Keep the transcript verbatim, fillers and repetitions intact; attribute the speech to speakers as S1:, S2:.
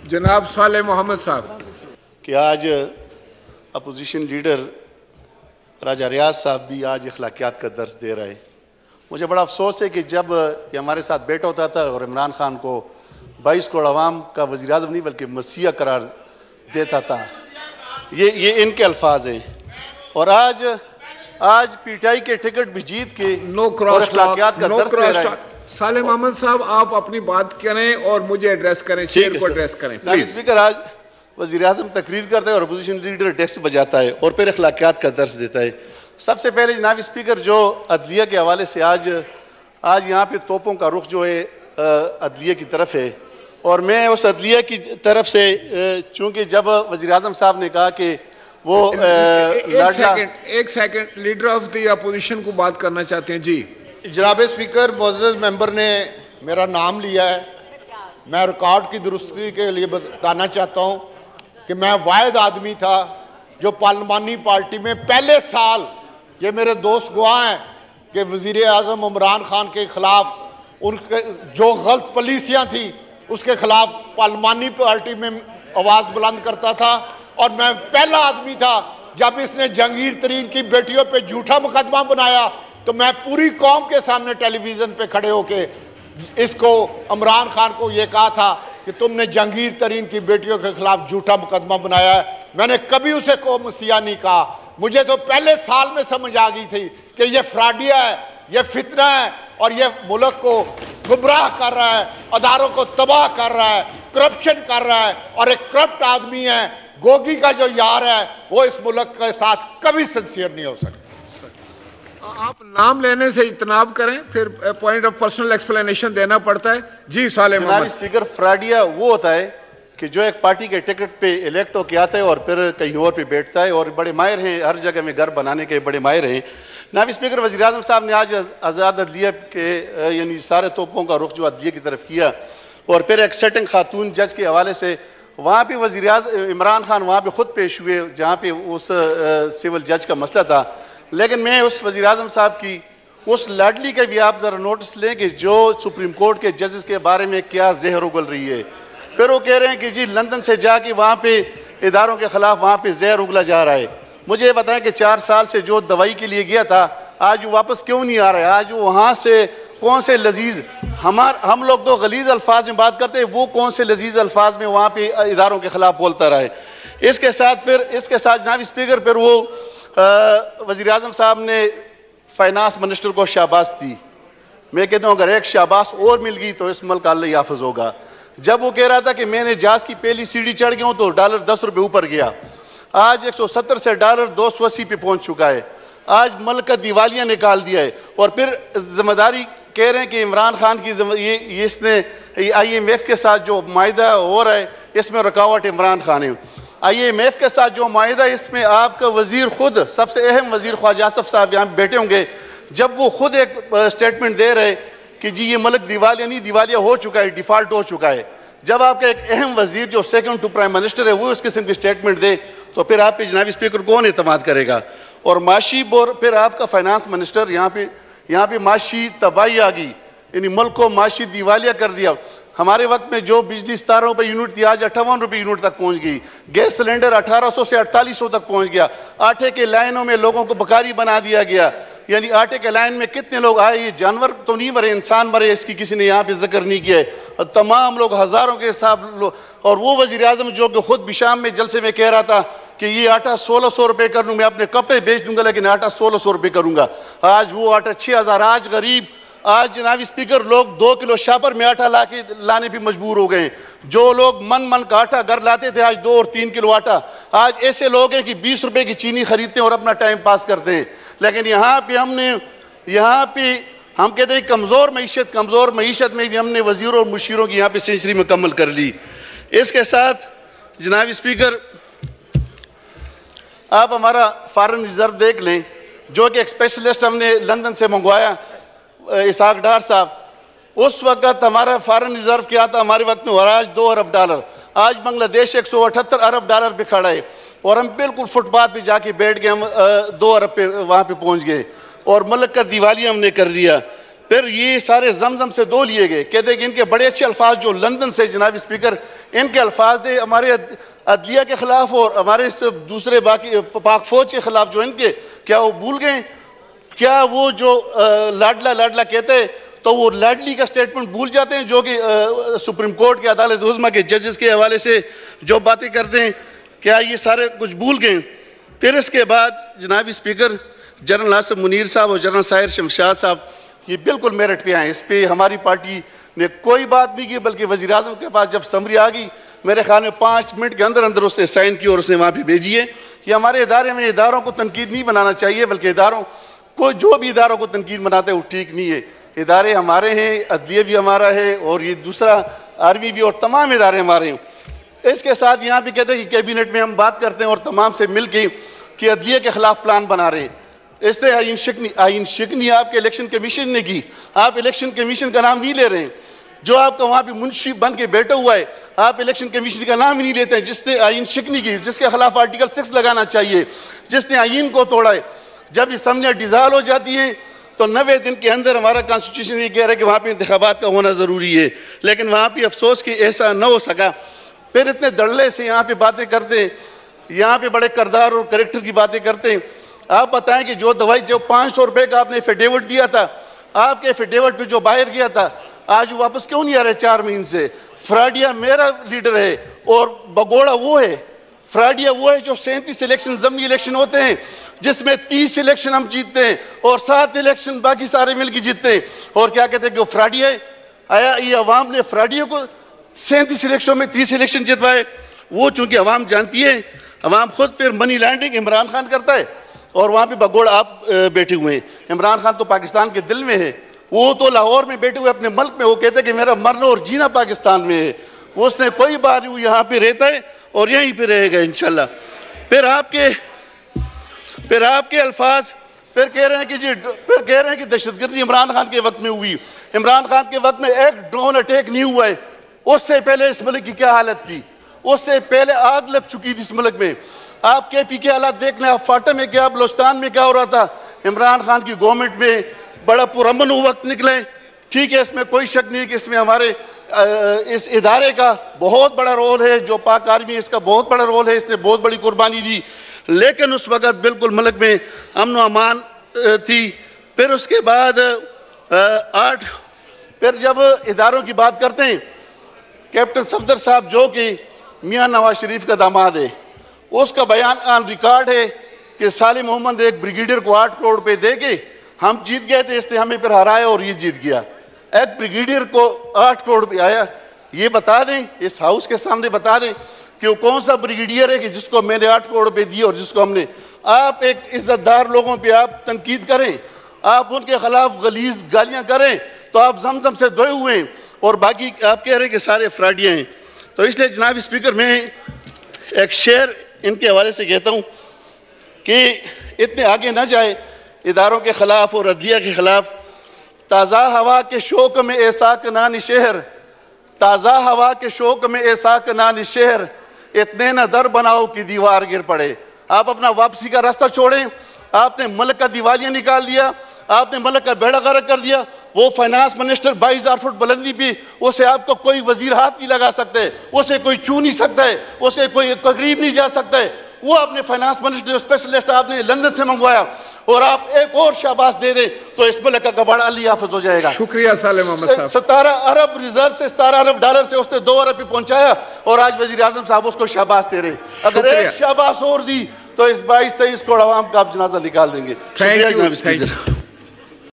S1: जनाब साले मोहम्मद साहब।
S2: कि आज अपोजिशन लीडर राजा रियाज साहब भी आज अखलाकियात का दर्स दे रहे हैं। मुझे बड़ा अफसोस है कि जब ये हमारे साथ बैठा होता था और इमरान खान को बाईस करोड़ अवाम का वज़ीर आज़म नहीं बल्कि मसीहा करार देता था, ये ये इनके अल्फाज हैं। और आज आज पीटीआई के टिकट भी जीत के
S1: नो क्रॉस
S2: अखलाकियात का दर्स दे रहे हैं।
S1: साले मोहम्मद साहब आप अपनी बात करें और मुझे एड्रेस करें, शेर को एड्रेस करें प्लीज।
S2: स्पीकर, आज वज़ीर आज़म तकरीर करता है और अपोजिशन लीडर डेस्क बजाता है और फिर अखलाकियात का दर्स देता है। सबसे पहले जनाब स्पीकर, जो अदलिया के हवाले से आज आज यहाँ पे तोपों का रुख जो है अदलिया की तरफ है, और मैं उस अदलिया की तरफ से चूँकि जब वज़ीर आज़म साहब ने कहा कि वो
S1: एक सेकंड एक second leader of the opposition को बात करना चाहते हैं। जी
S3: जनाब स्पीकर, मोअज़्ज़ज़ मेंबर ने मेरा नाम लिया है। मैं रिकॉर्ड की दुरुस्ती के लिए बताना चाहता हूँ कि मैं वाहिद आदमी था जो पार्लिमानी पार्टी में पहले साल, ये मेरे दोस्त गवाह हैं कि वज़ीर आज़म इमरान खान के ख़िलाफ़ उनके जो गलत पॉलिसियाँ थी उसके ख़िलाफ़ पार्लिमानी पार्टी में आवाज़ बुलंद करता था। और मैं पहला आदमी था जब इसने जहांगीर तरीन की बेटियों पे झूठा मुकदमा बनाया तो मैं पूरी कौम के सामने टेलीविज़न पे खड़े होके इसको इमरान खान को ये कहा था कि तुमने जहांगीर तरीन की बेटियों के खिलाफ झूठा मुकदमा बनाया है। मैंने कभी उसे को मसीहा नहीं कहा। मुझे तो पहले साल में समझ आ गई थी कि ये फ्रॉडिया है, ये फितना है और ये मुल्क को गुमराह कर रहा है, अदारों को तबाह कर रहा है, करप्शन कर रहा है और एक करप्ट आदमी है। गोगी का जो यार है वो इस मुल्क के साथ कभी सिंसियर नहीं हो सकता।
S1: आप नाम लेने से इजतनाब करें, फिर पॉइंट ऑफ पर्सनल एक्सप्लेनेशन देना पड़ता है। जी साले मोहम्मद।
S2: स्पीकर, फ्रॉडिया वो होता है कि जो एक पार्टी के टिकट पे इलेक्ट होकर आता है और फिर कहीं और पे बैठता है, और बड़े माहिर हैं, हर जगह में घर बनाने के बड़े माहिर हैं। नायब स्पीकर, वज़ीर आज़म साहब ने आज आज़ाद अदलिया के यानी सारे तोपों का रुख जो अदलिया की तरफ किया, और फिर एक सेटिंग खातून जज के हवाले से वहाँ पे वज़ीर आज़म इमरान खान वहाँ पे खुद पेश हुए जहाँ पे उस सिविल जज का मसला था। लेकिन मैं उस वज़ीर आज़म साहब की उस लाडली का भी आप ज़रा नोटिस लें कि जो सुप्रीम कोर्ट के जजेस के बारे में क्या जहर उगल रही है। फिर वो कह रहे हैं कि जी लंदन से जाके वहाँ पे इदारों के ख़िलाफ़ वहाँ पे जहर उगला जा रहा है। मुझे ये बताएं कि चार साल से जो दवाई के लिए गया था आज वो वापस क्यों नहीं आ रहा है? आज वो वहाँ से कौन से लजीज हमार हम लोग तो गलीज अल्फाज में बात करते हैं, वो कौन से लजीज अल्फाज में वहाँ पे इदारों के ख़िलाफ़ बोलता रहा है। इसके साथ फिर इसके साथ जनाब स्पीकर, फिर वो वज़ीर आज़म साहब ने फाइनेंस मिनिस्टर को शाबाश दी। मैं कहता हूँ अगर एक शाबाश और मिल गई तो इस मुल्क का अल्लाह याफिज होगा। जब वो कह रहा था कि मैंने जहाज़ की पहली सीढ़ी चढ़ गया हूँ तो डॉलर दस रुपये ऊपर गया, आज एक सौ सत्तर से डॉलर दो सौ अस्सी पे पहुँच चुका है। आज मुल्क का दिवालिया निकाल दिया है। और फिर जिम्मेदारी कह रहे हैं कि इमरान खान की ये, ये इसने आई एम एफ के साथ जो माहिदा हो रहा है इसमें रुकावट इमरान खान है। आई एम एफ के साथ जो माहिदा इसमें आपका वज़ीर खुद सबसे अहम वज़ीर ख्वाजा आसिफ साहब यहाँ बैठे होंगे, जब वो खुद एक स्टेटमेंट दे रहे कि जी ये मुल्क दिवालिया नहीं दिवालिया हो चुका है, डिफ़ॉल्ट हो चुका है। जब आपका एक अहम वज़ीर जो सेकंड टू प्राइम मिनिस्टर है वो इस किस्म की स्टेटमेंट दे तो फिर आप पे जनाब स्पीकर कौन एतमाद करेगा? और माशी बोर फिर आपका फाइनेंस मिनिस्टर यहाँ पे यहाँ पे माशी तबाही आ गई, यानी मुल्क को माशी दिवालिया कर दिया। हमारे वक्त में जो बिजली सतारह रुपये यूनिट थी आज अट्ठावन रुपये यूनिट तक पहुँच गई। गैस सिलेंडर अठारह सौ से अड़तालीस सौ तक पहुँच गया। आटे के लाइनों में लोगों को बकारी बना दिया गया, यानी आटे के लाइन में कितने लोग आए, ये जानवर तो नहीं मरे, इंसान मरे, इसकी किसी ने यहाँ पे जिक्र नहीं किया है। और तमाम लोग हज़ारों के हिसाब लो, और वो वज़ीर आज़म जो कि खुद बिशाम में जलसे में कह रहा था कि ये आटा सोलह सौ रुपये कर लूँ, मैं अपने कपड़े बेच दूंगा लेकिन आटा सोलह सौ रुपये करूँगा। आज वो आटा छः हज़ार आज गरीब आज जनाब स्पीकर लोग दो किलो शापर में आटा ला के लाने भी मजबूर हो गए। जो लोग मन मन का आटा घर लाते थे आज दो और तीन किलो आटा, आज ऐसे लोग हैं कि बीस रुपए की चीनी खरीदते हैं और अपना टाइम पास करते हैं। लेकिन यहाँ पे हमने यहाँ पे हम कहते हैं कमज़ोर मीशत कमज़ोर मीशत में भी हमने वज़ीरों और मुशीरों की यहाँ पे सेंचुरी मुकम्मल कर ली। इसके साथ जनाब स्पीकर आप हमारा फॉरेन रिजर्व देख लें, जो कि एक स्पेशलिस्ट हमने लंदन से मंगवाया, इसाक डार साहब, उस वक्त हमारा फॉरेन रिजर्व क्या था हमारे वक्त में, और आज दो अरब डॉलर। आज बांग्लादेश एक सौ अठहत्तर अरब डॉलर पे खड़ा है और हम बिल्कुल फुटपाथ पे जाके बैठ गए, हम दो अरब पे वहाँ पे पहुँच गए और मुल्क का दिवालिया हमने कर दिया। फिर ये सारे जमजम से दो लिए गए, कहते कि इनके बड़े अच्छे अल्फाज जो लंदन से जनाब स्पीकर इनके अल्फाज थे हमारे अदलिया के खिलाफ और हमारे दूसरे बाकी पाक फौज के खिलाफ जो इनके, क्या वो भूल गए? क्या वो जो लाडला लाडला कहते तो वो लाडली का स्टेटमेंट भूल जाते हैं, जो कि सुप्रीम कोर्ट के अदालत उज़्मा के जजेस के हवाले से जो बातें करते हैं, क्या ये सारे कुछ भूल गए? फिर इसके बाद जनाब स्पीकर जनरल आसिफ मुनीर साहब और जनरल साहिर शमशाद साहब ये बिल्कुल मेरिट पे आए, इस पर हमारी पार्टी ने कोई बात नहीं की, बल्कि वज़ीर आज़म के पास जब समरी आ गई मेरे ख्याल में पाँच मिनट के अंदर अंदर उसने साइन की और उसने वहाँ पर भेजी है कि हमारे इदारे में इदारों को तनकीद नहीं बनाना चाहिए, बल्कि इदारों को जो भी इदारों को तनकीद बनाते हैं वो ठीक नहीं है। इदारे हमारे हैं, अदलिया भी हमारा है और ये दूसरा आर्मी भी और तमाम इदारे हमारे हैं। इसके साथ यहाँ भी कहते हैं कि कैबिनेट में हम बात करते हैं और तमाम से मिल के कि अदलिया के खिलाफ प्लान बना रहे हैं। इससे आइन शिकनी आइन शिकनी आपके इलेक्शन कमीशन ने की, आप इलेक्शन कमीशन का नाम नहीं ले रहे हैं। जो आपका वहाँ पे मुंशी बन के बैठा हुआ है, आप इलेक्शन कमीशन का नाम ही नहीं लेते हैं, जिसने आइन शिकनी की, जिसके खिलाफ आर्टिकल सिक्स लगाना चाहिए, जिसने आइन को तोड़ा है। जब ये असम्बलियाँ डिज़ाल्व हो जाती हैं तो नबे दिन के अंदर हमारा कॉन्स्टिट्यूशन ये कह रहा है कि वहाँ पे इंतखाबात का होना ज़रूरी है, लेकिन वहाँ पे अफसोस कि ऐसा न हो सका। फिर इतने दड़ले से यहाँ पे बातें करते हैं, यहाँ पे बड़े करदार और करेक्टर की बातें करते हैं। आप बताएं कि जो दवाई जो पाँच सौ रुपये का आपने एफिडेविट दिया था, आपके एफिडेविट पे जो बाहर गया था, आज वापस क्यों नहीं आ रहे चार महीने से? फ्राडिया मेरा लीडर है और बगोड़ा वो है। फ्राडिया वो है जो सैंतीस इलेक्शन ज़मीनी इलेक्शन होते हैं, जिसमें तीस इलेक्शन हम जीतते हैं और सात इलेक्शन बाकी सारे मिलकर जीतते हैं। और क्या कहते हैं कि वो फ्राडिया है? आया ये अवाम ने फ्राडिया को सैंतीस इलेक्शन में तीस इलेक्शन जितवाए? वो चूंकि अवाम जानती है, अवाम खुद फिर मनी लैंडिंग इमरान खान करता है और वहाँ पे बगोड़ आप बैठे हुए हैं। इमरान खान तो पाकिस्तान के दिल में है, वो तो लाहौर में बैठे हुए अपने मुल्क में, वो कहते हैं कि मेरा मरना और जीना पाकिस्तान में है। उसने कोई बात नहीं, यहाँ पे रहता है और यहीं पे रहेगा इंशाल्लाह। फिर आपके फिर आपके अल्फाज फिर कह रहे हैं कि जी फिर कह रहे हैं कि दहशतगर्दी इमरान खान के वक्त में हुई। इमरान खान के वक्त में एक ड्रोन अटैक नहीं हुआ है। उससे पहले इस मुल्क की क्या हालत थी? उससे पहले आग लग चुकी थी इस मुल्क में। आप के पी के हालात देख लें, आप फाटा में क्या, बलोचिस्तान में क्या हो रहा था। इमरान खान की गवर्नमेंट में बड़ा पुरअमन वक्त निकले, ठीक है, इसमें कोई शक नहीं कि इसमें हमारे इस इदारे का बहुत बड़ा रोल है, जो पाक आर्मी इसका बहुत बड़ा रोल है, इसने बहुत बड़ी कुर्बानी दी। लेकिन उस वक़्त बिल्कुल मुल्क में अमन व अमान थी। फिर उसके बाद आठ फिर जब इदारों की बात करते हैं, कैप्टन सफदर साहब जो कि मियाँ नवाज शरीफ का दामाद है, उसका बयान ऑन रिकॉर्ड है कि सालिम मोहम्मद एक ब्रिगेडियर को आठ करोड़ रुपये दे के हम जीत गए थे, इसने हमें फिर हराया और ये जीत गया। एक ब्रिगेडियर को आठ करोड़ रुपये आया, ये बता दें, इस हाउस के सामने बता दें कि वो कौन सा ब्रिगेडियर है कि जिसको मैंने आठ करोड़ रुपये दिए और जिसको हमने। आप एक इज्जतदार लोगों पे आप तनकीद करें, आप उनके खिलाफ गलीज गालियाँ करें तो आप जमजम से धोए हुए हैं और बाकी आप कह रहे हैं कि सारे फ्राडियाँ हैं। तो इसलिए जनाब स्पीकर मैं एक शेर इनके हवाले से कहता हूँ कि इतने आगे ना जाए इदारों के ख़िलाफ़ और अदलिया के ख़िलाफ़। ताज़ा हवा के शौक़ में ऐसा कनानी शहर, ताज़ा हवा के शौक़ में ऐसा कनानी शहर, इतने न दर बनाओ कि दीवार गिर पड़े। आप अपना वापसी का रास्ता छोड़ें। आपने मुल्क का दिवालिया निकाल दिया, आपने मुल्क का बेड़ा गर्क कर दिया। वो फाइनेंस मिनिस्टर बाईस हजार फुट बुलंदी भी, उसे आपको कोई वजीर हाथ नहीं लगा सकते, उसे कोई छू नहीं सकता है, उसे कोई करीब नहीं जा सकता है। वो आपने फाइनेंस मिनिस्टर स्पेशलिस्ट आपने लंदन से मंगवाया और आप एक और शाबाश दे दें तो इस मुल्क का कबाड़ अली हाफिज हो जाएगा।
S1: शुक्रिया साले मोहम्मद साहब।
S2: सतारह अरब रिजर्व से सतारह अरब डॉलर से उसने दो अरब पे पहुंचाया और आज वजीर आजम साहब उसको शाबाश दे रहे। अगर एक शाबाश और दी तो इस बाईस तेईस करोड़ आवाम का आप जनाजा निकाल देंगे।
S1: Thank you.